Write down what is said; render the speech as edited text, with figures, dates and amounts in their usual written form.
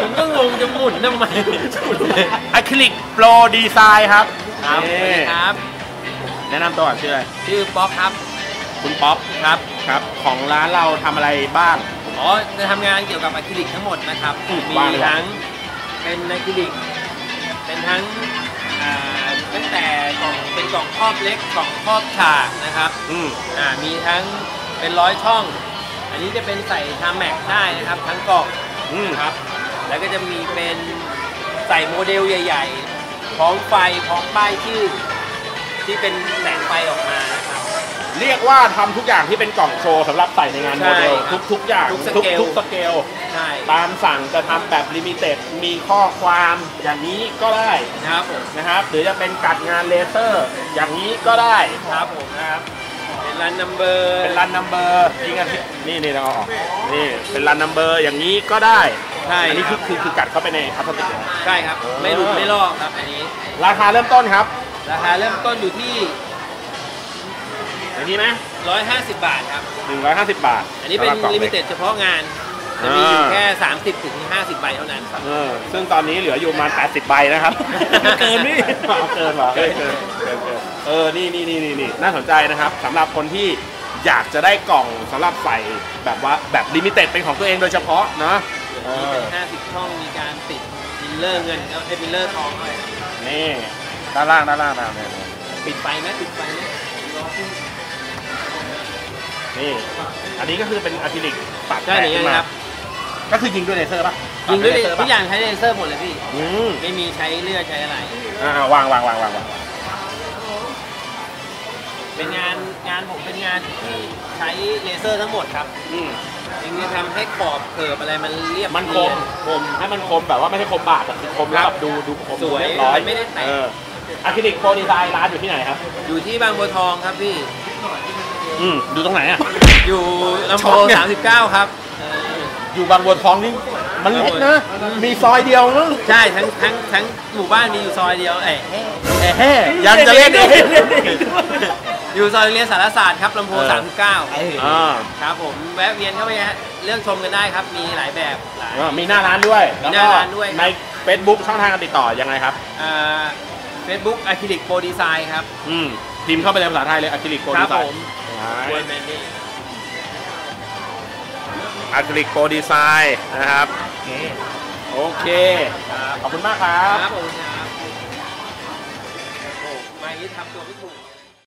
ผมก็งงจะหมุนทำไมอะคริลิกโปรดีไซน์ครับครับแนะนำตัวชื่ออะไรชื่อป๊อกครับคุณป๊อปครับของร้านเราทำอะไรบ้างอ๋อจะทำงานเกี่ยวกับอะคริลิกทั้งหมดนะครับมีทั้งเป็นอะคริลิกเป็นทั้งตั้งแต่กล่องเป็นกล่องครอบเล็กกล่องครอบฉากนะครับมีทั้งเป็น100 ช่องอันนี้จะเป็นใส่ทำแม็กได้นะครับทั้งกล่องครับแล้วก็จะมีเป็นใส่โมเดลใหญ่ๆพร้อมไฟพร้อมป้ายชื่อที่เป็นแสงไฟออกมานะครับเรียกว่าทำทุกอย่างที่เป็นกล่องโชว์สำหรับใส่ในงานโมเดลทุกอย่างทุกสเกลตามสั่งจะทำแบบลิมิเต็ดมีข้อความอย่างนี้ก็ได้นะครับหรือจะเป็นกัดงานเลเซอร์อย่างนี้ก็ได้ครับผมนะครับเป็นรันนัมเบอร์จริงอ่ะนี่เราออกนี่เป็นรันนัมเบอร์อย่างนี้ก็ได้อันนี้คือกัดเข้าไปในพลาสติกใช่ครับไม่หลุดไม่ลอกครับอันนี้ราคาเริ่มต้นครับราคาเริ่มต้นอยู่ที่อย่างนี้ไหม 150 บาทครับ 150 บาทอันนี้เป็นลิมิเต็ดเฉพาะงานจะมีอยู่แค่30 ถึง 50 ใบเท่านั้นครับซึ่งตอนนี้เหลืออยู่มา80 ใบนะครับเกินนี่เกินเหรอเกินนี่น่าสนใจนะครับสำหรับคนที่อยากจะได้กล่องสำหรับใส่แบบว่าแบบลิมิเต็ดเป็นของตัวเองโดยเฉพาะนะมีเป็น50 ช่องมีการติดฟิลเลอร์เงินก็ให้ฟิลเลอร์ทองเลยนี่ด้านล่างปิดไฟไหมนี่อันนี้ก็คือเป็นอะคริลิกปัดได้เลยครับก็คือยิงด้วยเลเซอร์ป่ะยิงด้วยทุกอย่างใช้เลเซอร์หมดเลยพี่ไม่มีใช้เลือดใช้อะไรวางเป็นงานผมเป็นงานที่ใช้เลเซอร์ทั้งหมดครับจริงๆทำให้ขอบเกิบอะไรมันเรียบมันคมให้มันคมแบบว่าไม่ใช่คมบาดแต่คมแล้วแบบดูคมสวยไม่ได้แตกอะคริลิกโปรดีไซน์ร้านอยู่ที่ไหนครับอยู่ที่บางบัวทองครับพี่ดูตรงไหนอ่ะอยู่ลำโพง39ครับอยู่บางบัวทองนี่มันเล็กนะมีซอยเดียวมั้งใช่ทั้งหมู่บ้านมีอยู่ซอยเดียวยังจะเล่นอยู่ซอยเรียนสารศาสตร์ครับลำโพง39ครับผมแวะเวียนเข้าไปเลือกชมกันได้ครับมีหลายแบบมีหน้าร้านด้วยมีหน้าร้านด้วยใน Facebook ช่องทางการติดต่อยังไงครับ Facebook อะคริลิกโปรดีไซน์ครับพิมพ์เข้าไปในภาษาไทยเลยอะคริลิกโปรดีไซน์อะคริลิกโปรดีไซน์นะครับโอเคขอบคุณมากครับครับผมครับโอ้มาอย่างนี้ทำตัวไม่ถูก